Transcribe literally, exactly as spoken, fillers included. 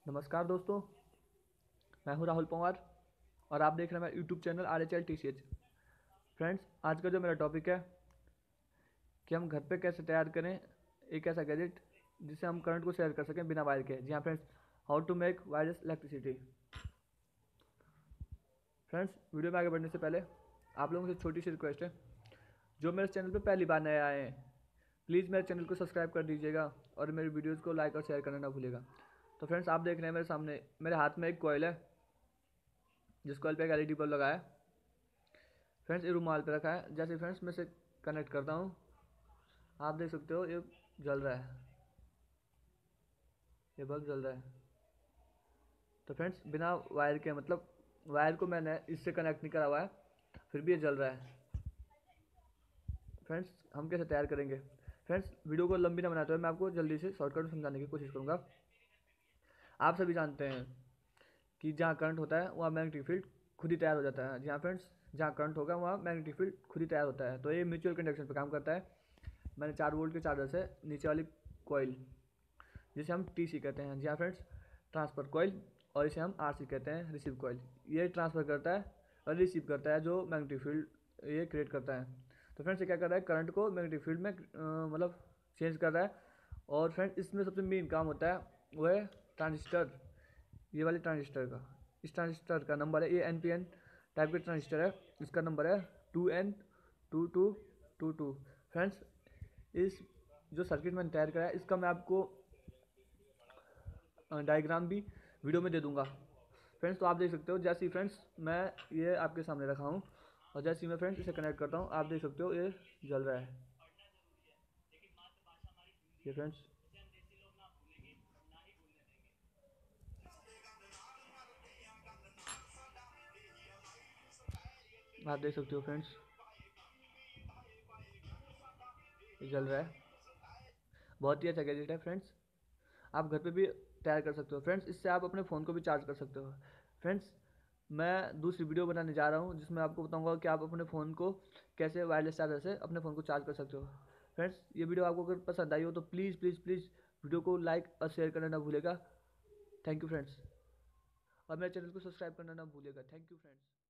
नमस्कार दोस्तों, मैं हूं राहुल पंवार और आप देख रहे हैं मेरा YouTube channel R H L T C H. Friends, आज का जो मेरा टॉपिक है कि हम घर पे कैसे तैयार करें एक ऐसा गैजेट जिससे हम करंट को शेयर कर सकें बिना वायर के। जी हाँ friends, how to make wireless electricity. Friends, video में आगे बढ़ने से पहले आप लोगों से छोटी सी रिक्वेस्ट है, जो मेरे चैनल पर पहली बार नए आए हैं प्लीज़ मेरे चैनल को सब्सक्राइब कर दीजिएगा और मेरी वीडियोज़ को लाइक और शेयर करना ना भूलिएगा। तो फ्रेंड्स, आप देख रहे हैं मेरे सामने, मेरे हाथ में एक कॉइल है जिस कॉइल पे एक एल ई डी बल्ब लगा है। फ्रेंड्स, ये रुमाल पे रखा है। जैसे फ्रेंड्स मैं इसे कनेक्ट करता हूँ, आप देख सकते हो ये जल रहा है, ये बल्ब जल रहा है। तो फ्रेंड्स, बिना वायर के, मतलब वायर को मैंने इससे कनेक्ट नहीं करा हुआ है, फिर भी ये जल रहा है। फ्रेंड्स, हम कैसे तैयार करेंगे? फ्रेंड्स, वीडियो को लंबी ना बनाते हुए मैं आपको जल्दी से शॉर्टकट समझाने की कोशिश करूँगा। आप सभी जानते हैं कि जहाँ करंट होता है वहाँ मैग्नेटिक फील्ड खुद ही तैयार हो जाता है। जी हाँ फ्रेंड्स, जहाँ करंट होगा वहाँ मैग्नेटिक फील्ड खुद ही तैयार होता है। तो ये म्यूचुअल कंडक्शन पर काम करता है। मैंने चार वोल्ट के चार्जर से नीचे वाली कॉइल, जिसे हम टी सी कहते हैं, जी हाँ फ्रेंड्स, ट्रांसफ़र कॉइल, और इसे हम आर सी कहते हैं, रिसीव कॉइल। ये ट्रांसफ़र करता है और रिसीव करता है जो मैग्नेटिक फील्ड ये क्रिएट करता है। तो फ्रेंड्स, ये क्या कर रहा है, करंट को मैग्नेटिक फील्ड में अ, मतलब चेंज कर रहा है। और फ्रेंड्स, इसमें सबसे मेन काम होता है वो है ट्रांजिस्टर, ये वाले ट्रांजिस्टर का। इस ट्रांजिस्टर का नंबर है, ये एन पी एन टाइप का ट्रांजिस्टर है, इसका नंबर है two N two two two two. Friends, इस जो सर्किट मैंने तैयार करा है इसका मैं आपको डायग्राम भी वीडियो में दे दूंगा। फ्रेंड्स, तो आप देख सकते हो, जैसे ही फ्रेंड्स मैं ये आपके सामने रखा हूँ और जैसे ही मैं फ्रेंड्स इसे कनेक्ट करता हूँ, आप देख सकते हो ये जल रहा है। ये फ्रेंड्स, आप देख सकते हो फ्रेंड्स, ये जल रहा है। बहुत ही अच्छा गैजेट है फ्रेंड्स, आप घर पे भी तैयार कर सकते हो। फ्रेंड्स, इससे आप अपने फ़ोन को भी चार्ज कर सकते हो। फ्रेंड्स, मैं दूसरी वीडियो बनाने जा रहा हूँ जिसमें आपको बताऊंगा कि आप अपने फ़ोन को कैसे वायरलेस चार्जर से अपने फ़ोन को चार्ज कर सकते हो। फ्रेंड्स, ये वीडियो आपको अगर पसंद आई हो तो प्लीज़ प्लीज़ प्लीज़ वीडियो को लाइक और शेयर करना ना भूलेगा। थैंक यू फ्रेंड्स, और मेरे चैनल को सब्सक्राइब करना ना भूलेगा। Thank you friends.